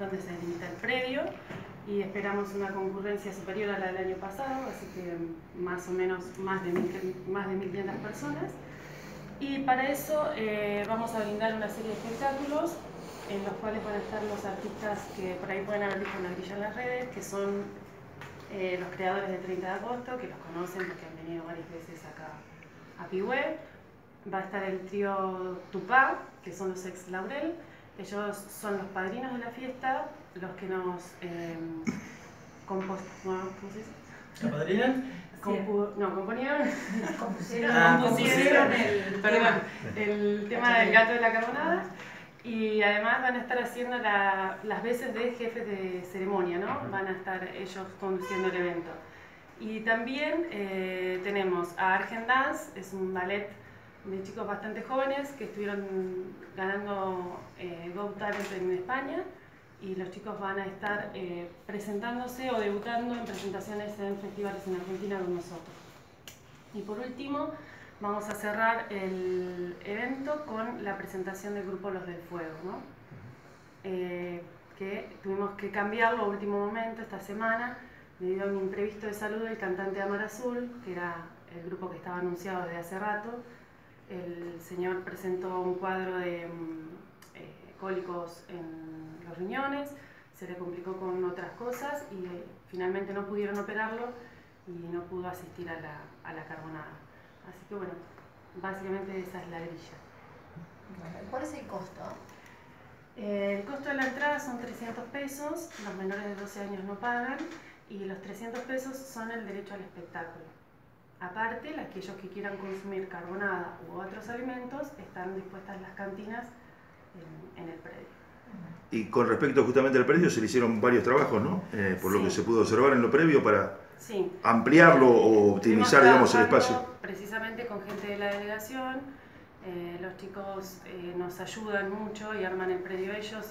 donde se delimita el predio, y esperamos una concurrencia superior a la del año pasado, así que más o menos más de 1.500 personas. Y para eso vamos a brindar una serie de espectáculos en los cuales van a estar los artistas que por ahí pueden haber visto una grilla en las redes, que son los creadores de 30 de agosto, que los conocen porque han venido varias veces acá a Pigüé. Va a estar el trío Tupá, que son los ex Laurel. Ellos son los padrinos de la fiesta, los que nos ¿cómo se dice? ¿Apadrinan? Compusieron el tema del gato de la carbonada, y además van a estar haciendo las veces de jefes de ceremonia, ¿no? Van a estar ellos conduciendo el evento. Y también tenemos a Argent Dance, es un ballet de chicos bastante jóvenes que estuvieron ganando Got Talent en España, y los chicos van a estar presentándose o debutando en presentaciones en festivales en Argentina con nosotros. Y por último, vamos a cerrar el evento con la presentación del grupo Los del Fuego, ¿no? Que tuvimos que cambiarlo a último momento esta semana debido a un imprevisto de salud del cantante de Amar Azul, que era el grupo que estaba anunciado desde hace rato. El señor presentó un cuadro de cólicos en los riñones, se le complicó con otras cosas y finalmente no pudieron operarlo y no pudo asistir a la carbonada. Así que bueno, básicamente esa es la grilla. ¿Cuál es el costo? El costo de la entrada son 300 pesos, los menores de 12 años no pagan, y los 300 pesos son el derecho al espectáculo. Aparte, aquellos que quieran consumir carbonada u otros alimentos, están dispuestas las cantinas en el predio. Y con respecto justamente al predio, se le hicieron varios trabajos, ¿no? Por lo que se pudo observar en lo previo para ampliarlo o optimizar, digamos, el espacio. Precisamente con gente de la delegación, los chicos nos ayudan mucho y arman el predio ellos,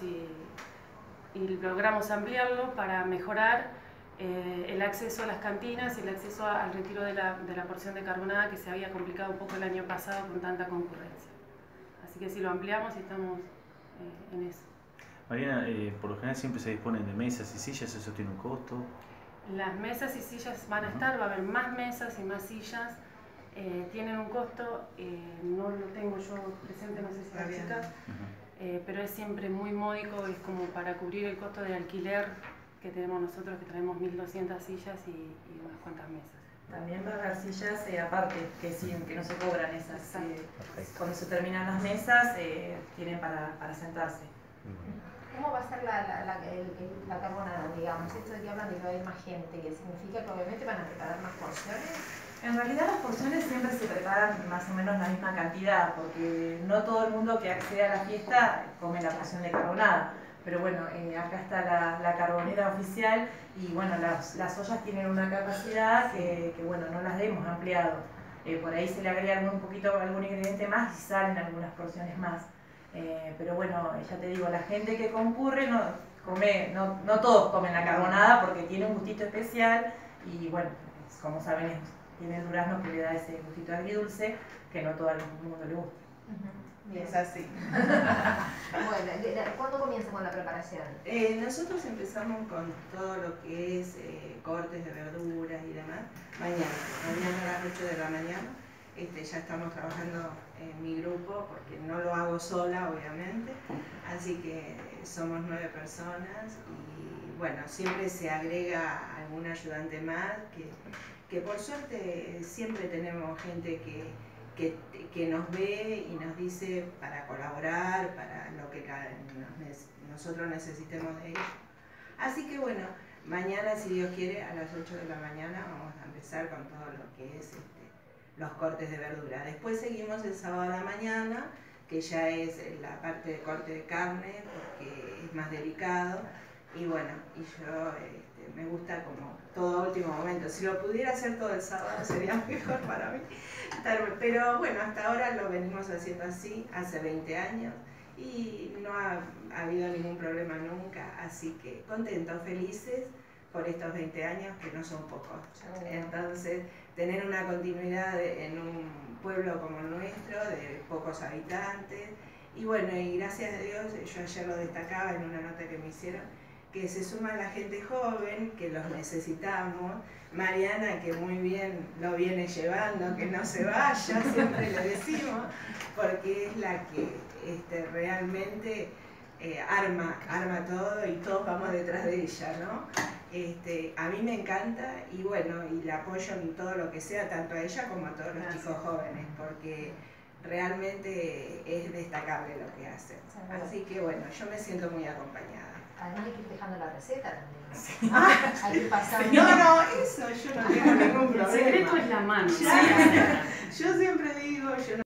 y logramos ampliarlo para mejorar el acceso a las cantinas y el acceso al retiro de la porción de carbonada, que se había complicado un poco el año pasado con tanta concurrencia. Así que sí, lo ampliamos y estamos en eso. Mariana, por lo general siempre se disponen de mesas y sillas, ¿eso tiene un costo? Las mesas y sillas van a estar, va a haber más mesas y más sillas, tienen un costo, no lo tengo yo presente, no sé si la chica, pero es siempre muy módico, es como para cubrir el costo de alquiler que tenemos nosotros, que traemos 1.200 sillas y unas cuantas mesas. También va a haber sillas aparte, que no se cobran esas. Cuando se terminan las mesas, tienen para sentarse. ¿Cómo va a ser la carbonada, digamos? Esto de que hablan de que va a haber más gente, que significa que obviamente van a preparar más porciones. En realidad las porciones siempre se preparan más o menos la misma cantidad, porque no todo el mundo que accede a la fiesta come la porción de carbonada. Pero bueno, acá está la carbonera oficial y bueno, las ollas tienen una capacidad que bueno, no las hemos ampliado. Por ahí se le agrega un poquito algún ingrediente más y salen algunas porciones más. Pero bueno, ya te digo, la gente que concurre no todos comen la carbonada porque tiene un gustito especial y bueno, como saben, tiene el durazno que le da ese gustito agridulce que no todo el mundo le gusta. Es así. Bueno, ¿cuándo comienza con la preparación? Nosotros empezamos con todo lo que es cortes de verduras y demás. Mañana a las 8 de la mañana. Ya estamos trabajando en mi grupo porque no lo hago sola, obviamente. Así que somos 9 personas y bueno, siempre se agrega algún ayudante más que por suerte siempre tenemos gente que nos ve y nos dice para colaborar, para lo que nosotros necesitemos de ellos. Así que bueno, mañana, si Dios quiere, a las 8 de la mañana vamos a empezar con todo lo que es los cortes de verdura. Después seguimos el sábado a la mañana, que ya es la parte de corte de carne, porque es más delicado. Y bueno, y yo me gusta como todo a último momento. Si lo pudiera hacer todo el sábado sería mejor para mí. Pero bueno, hasta ahora lo venimos haciendo así, hace 20 años. Y no ha habido ningún problema nunca. Así que contentos, felices por estos 20 años, que no son pocos. Entonces, tener una continuidad en un pueblo como el nuestro, de pocos habitantes, Y bueno, y gracias a Dios, yo ayer lo destacaba en una nota que me hicieron, que se suma la gente joven, que los necesitamos. Mariana, que muy bien lo viene llevando, que no se vaya, siempre le decimos, porque es la que realmente arma todo y todos vamos detrás de ella, ¿no? A mí me encanta y bueno, y la apoyo en todo lo que sea, tanto a ella como a todos los chicos jóvenes, porque realmente es destacable lo que hacen. Así que bueno, yo me siento muy acompañada. Además hay que ir dejando la receta también. Sí. Hay que pasar. No, eso yo no tengo ningún problema. El secreto es la mano. Yo siempre digo, yo no